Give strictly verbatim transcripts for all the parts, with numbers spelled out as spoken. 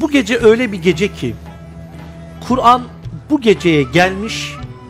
Bu gece öyle bir gece ki Kur'an bu geceye gelmiş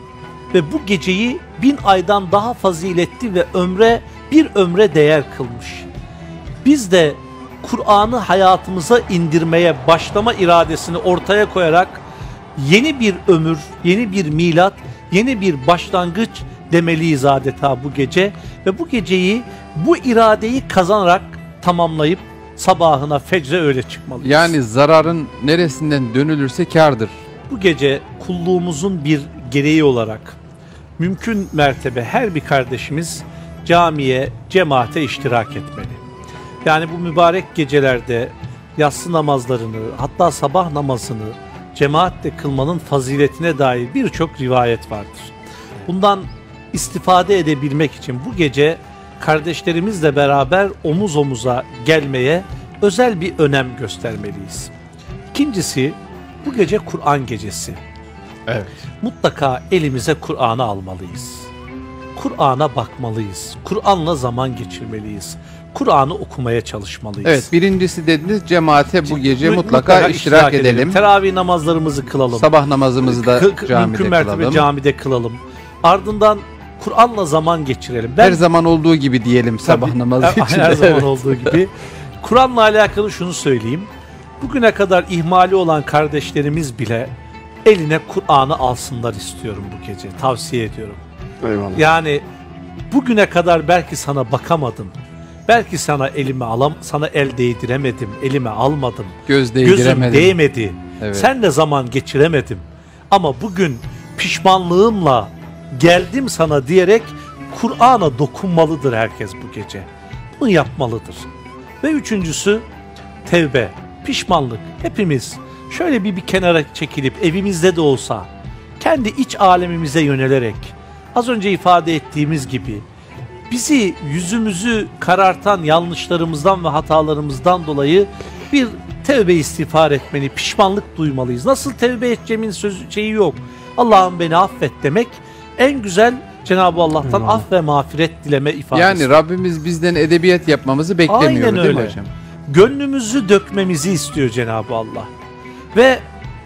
ve bu geceyi bin aydan daha faziletli ve ömre bir ömre değer kılmış. Biz de Kur'an'ı hayatımıza indirmeye başlama iradesini ortaya koyarak yeni bir ömür, yeni bir milat, yeni bir başlangıç demeliyiz adeta bu gece ve bu geceyi, bu iradeyi kazanarak tamamlayıp sabahına, fecre öyle çıkmalıyız. Yani zararın neresinden dönülürse kârdır. Bu gece kulluğumuzun bir gereği olarak mümkün mertebe her bir kardeşimiz camiye, cemaate iştirak etmeli. Yani bu mübarek gecelerde yatsı namazlarını, hatta sabah namazını cemaatle kılmanın faziletine dair birçok rivayet vardır. Bundan istifade edebilmek için bu gece kardeşlerimizle beraber omuz omuza gelmeye özel bir önem göstermeliyiz. İkincisi, bu gece Kur'an gecesi. Evet. Mutlaka elimize Kur'an'ı almalıyız. Kur'an'a bakmalıyız. Kur'an'la zaman geçirmeliyiz. Kur'an'ı okumaya çalışmalıyız. Evet, birincisi dediniz cemaate bu gece Mü- mutlaka, mutlaka iştirak, iştirak edelim. edelim. Teravih namazlarımızı kılalım. Sabah namazımızı da K- camide mümkün mertebe kılalım. camide kılalım. Ardından Kur'an'la zaman geçirelim. Ben, her zaman olduğu gibi diyelim sabah tabii, namazı her, için. her zaman Evet. olduğu gibi. Kur'an'la alakalı şunu söyleyeyim. Bugüne kadar ihmali olan kardeşlerimiz bile eline Kur'an'ı alsınlar istiyorum bu gece. Tavsiye ediyorum. Eyvallah. Yani bugüne kadar belki sana bakamadım. Belki sana elime alam, sana el değdiremedim, elime almadım. Göz Gözüm değdiremedim. değmedi. Evet. Senle zaman geçiremedim. Ama bugün pişmanlığımla geldim sana diyerek Kur'an'a dokunmalıdır herkes bu gece. Bunu yapmalıdır. Ve üçüncüsü tevbe, pişmanlık. Hepimiz şöyle bir bir kenara çekilip evimizde de olsa kendi iç alemimize yönelerek az önce ifade ettiğimiz gibi bizi, yüzümüzü karartan yanlışlarımızdan ve hatalarımızdan dolayı bir tevbe istiğfar etmeli, pişmanlık duymalıyız. Nasıl tevbe edeceğimin sözü şeyi yok. Allah'ım beni affet demek en güzel Cenab-ı Allah'tan Eyvallah. af ve mağfiret dileme ifadesi. Yani Rabbimiz bizden edebiyat yapmamızı beklemiyor, Aynen değil mi öyle. hocam? Gönlümüzü dökmemizi istiyor Cenab-ı Allah. Ve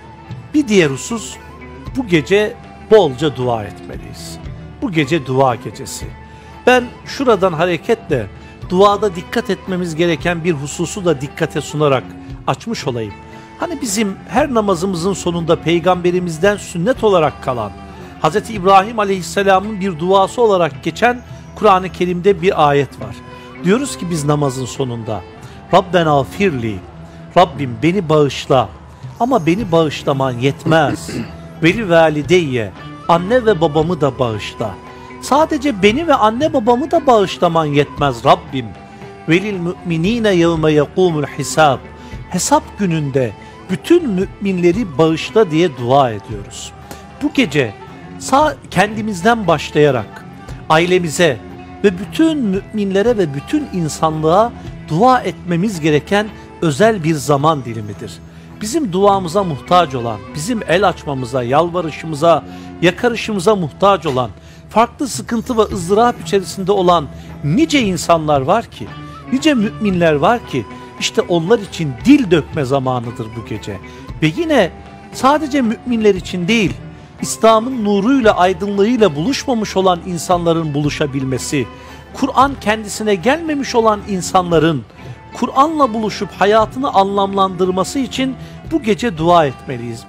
bir diğer husus, bu gece bolca dua etmeliyiz. Bu gece dua gecesi. Ben şuradan hareketle duada dikkat etmemiz gereken bir hususu da dikkate sunarak açmış olayım. Hani bizim her namazımızın sonunda peygamberimizden sünnet olarak kalan Hazreti İbrahim Aleyhisselam'ın bir duası olarak geçen Kur'an-ı Kerim'de bir ayet var. Diyoruz ki biz namazın sonunda Rabbena firli, Rabbim beni bağışla, ama beni bağışlaman yetmez. Veli valideyye, anne ve babamı da bağışla. Sadece beni ve anne babamı da bağışlaman yetmez Rabbim. Velil müminine yevme yekumul hisab. Hesap gününde bütün müminleri bağışla diye dua ediyoruz. Bu gece sağ kendimizden başlayarak ailemize ve bütün müminlere ve bütün insanlığa dua etmemiz gereken özel bir zaman dilimidir. Bizim duamıza muhtaç olan, bizim el açmamıza, yalvarışımıza, yakarışımıza muhtaç olan, farklı sıkıntı ve ızdırap içerisinde olan nice insanlar var ki, nice müminler var ki, işte onlar için dil dökme zamanıdır bu gece. Ve yine sadece müminler için değil, İslam'ın nuruyla, aydınlığıyla buluşmamış olan insanların buluşabilmesi, Kur'an kendisine gelmemiş olan insanların Kur'an'la buluşup hayatını anlamlandırması için bu gece dua etmeliyiz.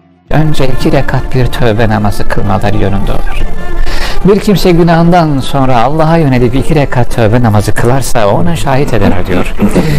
Önce iki rekat bir tövbe namazı kılmaları yönünde olur. Bir kimse günahından sonra Allah'a yönelip iki rekat tövbe namazı kılarsa ona şahit eder diyor.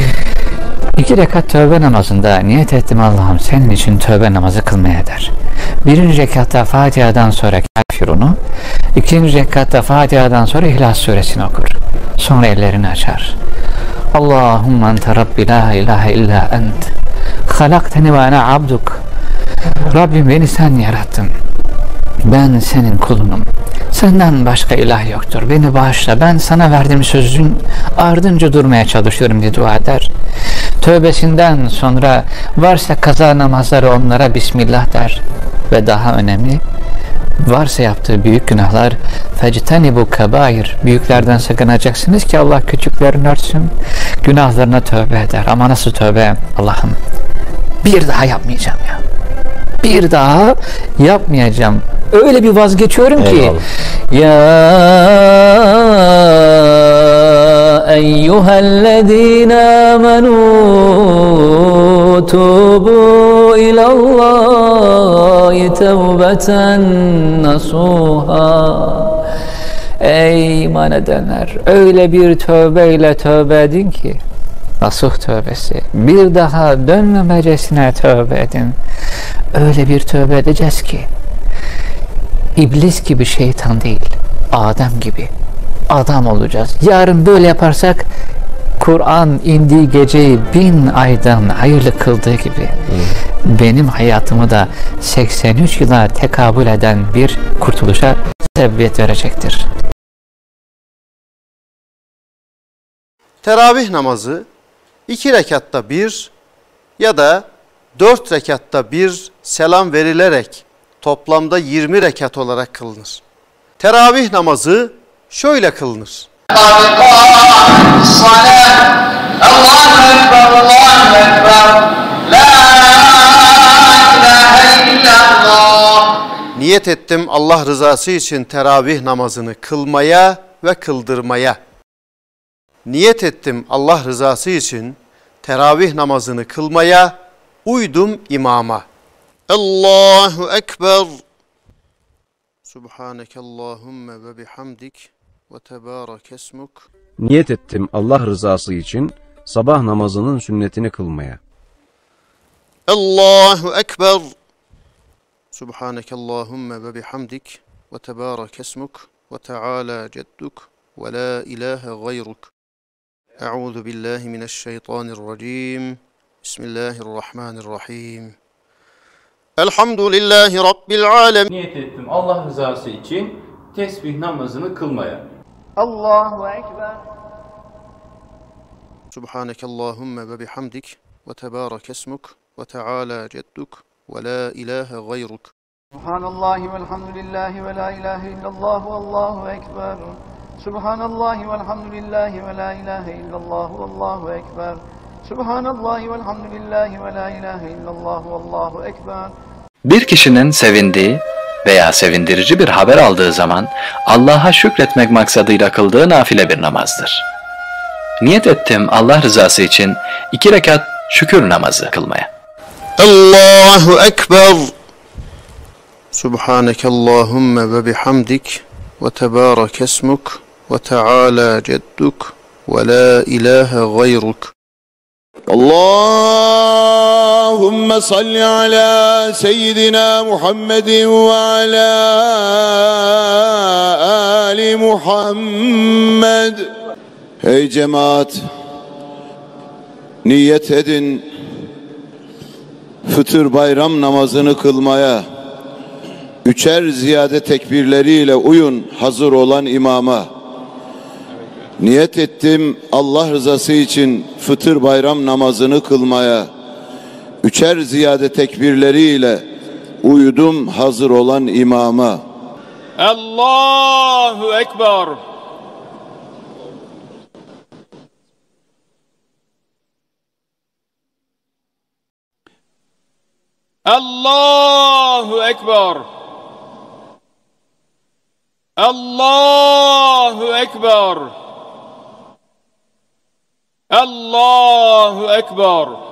İki rekat tövbe namazında niyet ettim Allah'ım senin için tövbe namazı kılmaya der. Birinci rekatta Fatiha'dan sonra Kafirun'u, ikinci rekatta Fatiha'dan sonra İhlas suresini okur. Sonra ellerini açar. Allahümme ente Rabbi la ilahe illa ent. Halakteni ve ana abduk. Rabbim beni sen yarattın. Ben senin kulunum. Senden başka ilah yoktur. Beni bağışla. Ben sana verdiğim sözün ardınca durmaya çalışıyorum diye dua eder. Tövbesinden sonra varsa kaza namazları onlara Bismillah der. Ve daha önemli, varsa yaptığı büyük günahlar fectenibu kebair, büyüklerden sakınacaksınız ki Allah küçüklerini örtsün. Günahlarına tövbe eder. Ama nasıl tövbe? Allah'ım Bir daha yapmayacağım ya. Bir daha yapmayacağım. Öyle bir vazgeçiyorum ki. Eyvallah. Ya eyyühellezine amenu tubu ilallahi tevbeten nasuha. Ey iman edenler, öyle bir tövbeyle tövbe edin ki, nasuh tövbesi, bir daha dönmemecesine tövbe edin. Öyle bir tövbe edeceğiz ki, İblis gibi şeytan değil, Adem gibi adam olacağız. Yarın böyle yaparsak, Kur'an indiği geceyi bin aydan hayırlı kıldığı gibi, hmm. benim hayatımı da seksen üç yıla tekabül eden bir kurtuluşa sebebiyet verecektir. Teravih namazı iki rekatta bir ya da dört rekatta bir selam verilerek toplamda yirmi rekat olarak kılınır. Teravih namazı şöyle kılınır. Niyet ettim Allah rızası için teravih namazını kılmaya ve kıldırmaya. Niyet ettim Allah rızası için teravih namazını kılmaya, uydum imama. Allahu Ekber. Subhaneke Allahümme ve bihamdik ve tebârek esmuk. Niyet ettim Allah rızası için sabah namazının sünnetini kılmaya. Allahu Ekber. Subhaneke Allahümme ve bihamdik ve tebârek esmuk ve teâlâ cedduk ve la ilahe gayruk. Euzu billahi mineşşeytanirracim. Bismillahirrahmanirrahim. Elhamdülillahi Rabbil alemin. Niyet ettim Allah rızası için tesbih namazını kılmaya. Allahu Ekber. Subhaneke Allahümme ve bihamdik ve tebârek esmuk ve teâlâ cedduk ve la ilahe gayruk. Subhanallahi velhamdülillahi ve la ilahe illallah ve Allahu Ekber. Subhanallahi velhamdülillahi ve la ilahe illallah ve Allahu Ekber. Subhanallahi velhamdülillahi ve la ilahe illallah ve Allahu Ekber. Bir kişinin sevindiği veya sevindirici bir haber aldığı zaman Allah'a şükretmek maksadıyla kıldığı nafile bir namazdır. Niyet ettim Allah rızası için iki rekat şükür namazı kılmaya. Allahu Ekber. Subhaneke Allahümme ve bihamdik ve tebârek esmuk ve teâlâ cedduk ve la ilahe gayruk. Allahümme salli ala seyyidina Muhammedin ve ala ali Muhammed. Ey cemaat, niyet edin fıtır bayram namazını kılmaya. Üçer ziyade tekbirleriyle uyun hazır olan imama. Niyet ettim Allah rızası için fıtır bayram namazını kılmaya. Üçer ziyade tekbirleriyle uyudum hazır olan imama. Allahu Ekber. Allahu Ekber. Allahu Ekber. Allahu Ekber.